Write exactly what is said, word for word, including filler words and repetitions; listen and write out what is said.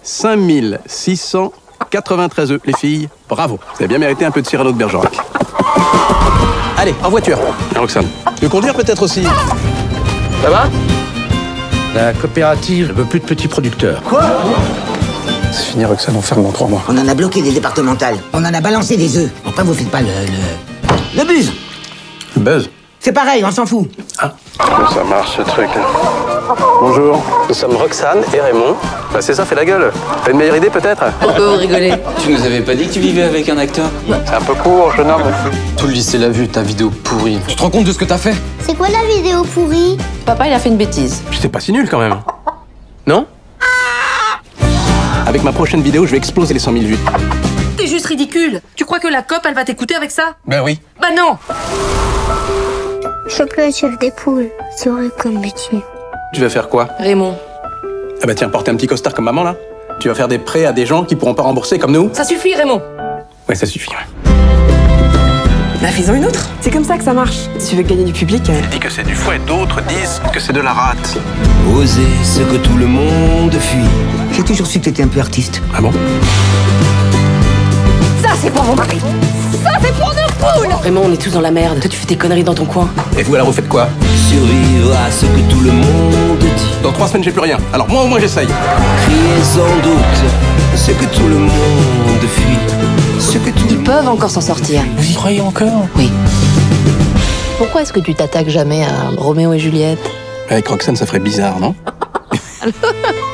cinq mille six cent quatre-vingt-treize œufs, les filles. Bravo. Vous avez bien mérité un peu de Cyrano de Bergerac. Allez, en voiture. Ah, Roxane. Tu veux conduire peut-être aussi? Ça va? La coopérative ne veut plus de petits producteurs. Quoi? C'est fini, Roxane, on ferme dans trois mois. On en a bloqué des départementales. On en a balancé des œufs. Pourquoi vous faites pas le... le... le buzz? Le buzz? C'est pareil, on s'en fout. Ah. Ça marche, ce truc. Bonjour. Nous sommes Roxane et Raymond. Bah c'est ça, fais la gueule. T'as une meilleure idée peut-être? Pourquoi vous rigolez? Tu nous avais pas dit que tu vivais avec un acteur? C'est un peu court, jeune homme. Tout le lycée l'a vu, ta vidéo pourrie. Tu te rends compte de ce que t'as fait? C'est quoi la vidéo pourrie? Papa, il a fait une bêtise. J'étais pas si nul quand même. Non? Avec ma prochaine vidéo, je vais exploser les cent mille vues. T'es juste ridicule. Tu crois que la cop, elle va t'écouter avec ça? Ben oui. Bah non. Je veux plus être chef des poules. C'est horrible comme métier. Tu vas faire quoi? Raymond, Ah bah tiens, porter un petit costard comme maman là. Tu vas faire des prêts à des gens qui pourront pas rembourser comme nous? ça suffit, Raymond. Ouais, ça suffit, ouais. Bah fais-en une autre. C'est comme ça que ça marche. Si tu veux gagner du public... Euh... Dis que c'est du fouet, d'autres disent que c'est de la rate. Oser ce que tout le monde fuit. J'ai toujours su que t'étais un peu artiste. Ah bon? Ça, c'est pour mon mari. Ça, c'est pour nos poules. Raymond, on est tous dans la merde. Toi, tu fais tes conneries dans ton coin. Et vous alors, vous faites quoi? Survivre à ce que tout le monde dit. Dans trois semaines, j'ai plus rien. Alors moi, au moins, j'essaye. Crier sans doute ce que tout le monde fuit. Ce que tout Ils peuvent encore s'en sortir. Vous y croyez encore? Oui. Pourquoi est-ce que tu t'attaques jamais à Roméo et Juliette? Avec Roxane, ça ferait bizarre, non?